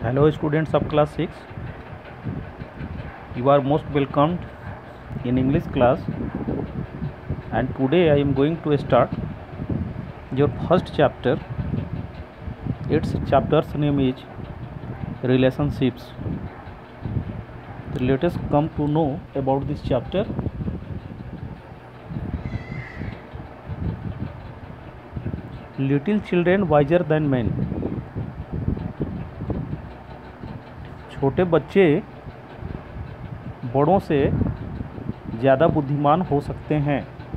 Hello students of class 6. You are most welcomed in English class, and today I am going to start your first chapter. Its chapter's name is relationships. So let us come to know about this chapter. Little children wiser than men. छोटे बच्चे बड़ों से ज़्यादा बुद्धिमान हो सकते हैं।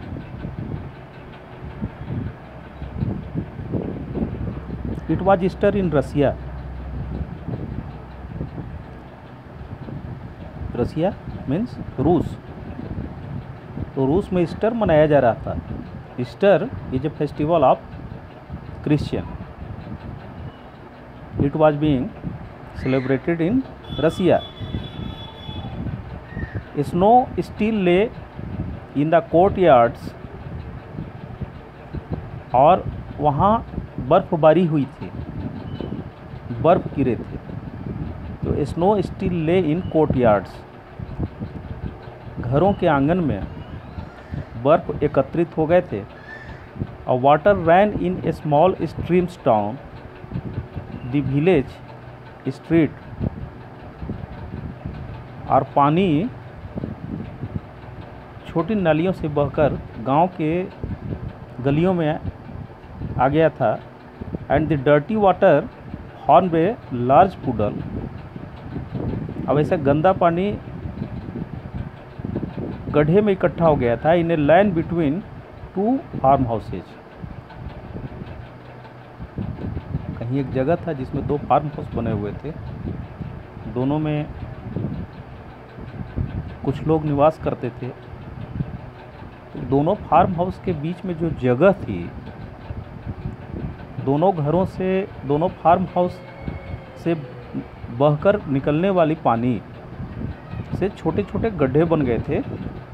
It was Easter in Russia. Russia means रूस। तो रूस में ईस्टर मनाया जा रहा था। Easter is a festival of Christian. It was being celebrated in Russia. Snow still lay in the courtyards और वहाँ बर्फबारी हुई थी, बर्फ गिरे थे। तो स्नो स्टिल ले इन कोर्टयार्ड्स, घरों के आंगन में बर्फ एकत्रित हो गए थे। और water ran in a small streams town, the village street, और पानी छोटी नालियों से बहकर गांव के गलियों में आ गया था। And the dirty water horn be large puddle. अब ऐसा गंदा पानी गड्ढे में इकट्ठा हो गया था। In a land between two farm houses, कहीं एक जगह था जिसमें दो फार्म हाउस बने हुए थे। दोनों में कुछ लोग निवास करते थे। तो दोनों फार्म हाउस के बीच में जो जगह थी, दोनों घरों से, दोनों फार्म हाउस से बहकर निकलने वाली पानी से छोटे छोटे गड्ढे बन गए थे।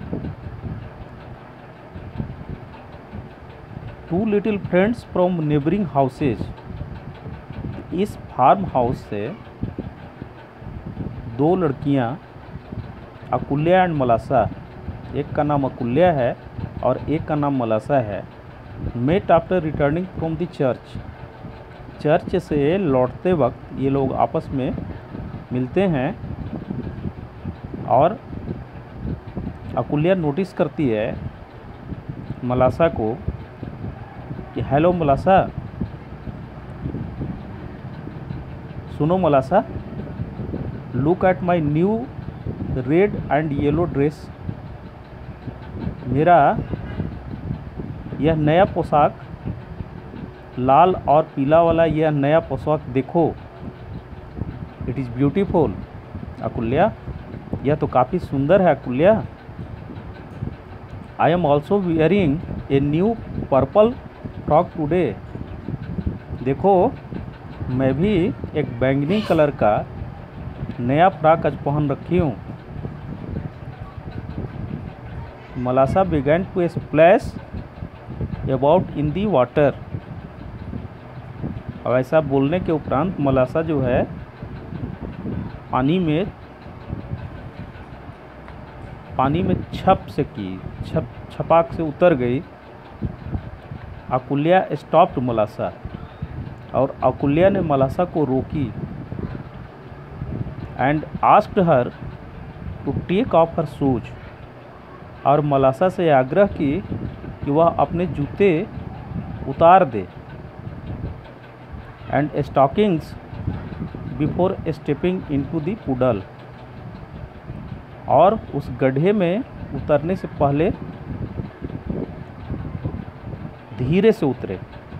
Two little friends from neighbouring houses, इस फार्म हाउस से दो लड़कियां, अकुल्या एंड मलासा, एक का नाम अकुल्या है और एक का नाम मलासा है, met after returning from the church, church से लौटते वक्त ये लोग आपस में मिलते हैं। और अकुल्या नोटिस करती है मलासा को कि हेलो मलासा, सुनो Malasa, look at my new red and yellow dress, मेरा यह नया पोशाक, लाल और पीला वाला यह नया पोशाक देखो। इट इज़ ब्यूटीफुल अकुल्या, यह तो काफ़ी सुंदर है Akulya. I am also wearing a new purple frock today, देखो मैं भी एक बैंगनी कलर का नया फ्रॉक आज पहन रखी हूँ। Malasa began to splash about in the water. अब ऐसा बोलने के उपरांत मलासा जो है पानी में छपाक से उतर गई। अकुल्या स्टॉप्ड मलासा, और अकुल्या ने मलासा को रोकी। And asked her to take off her shoes, और मलासा से आग्रह की कि वह अपने जूते उतार दे। And stockings before stepping into the puddle, और उस गड्ढे में उतरने से पहले धीरे से उतरे।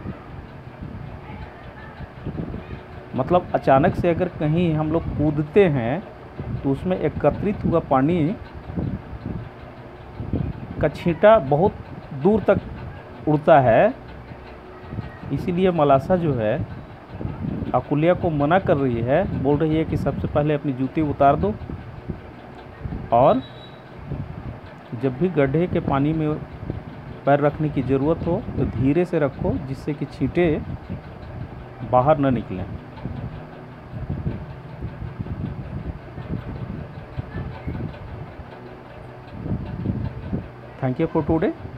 मतलब अचानक से अगर कहीं हम लोग कूदते हैं तो उसमें एकत्रित हुआ पानी का छींटा बहुत दूर तक उड़ता है। इसीलिए मलासा जो है अकुल्या को मना कर रही है, बोल रही है कि सबसे पहले अपनी जूती उतार दो, और जब भी गड्ढे के पानी में पैर रखने की ज़रूरत हो तो धीरे से रखो, जिससे कि छींटे बाहर न निकलें। Thank you for today.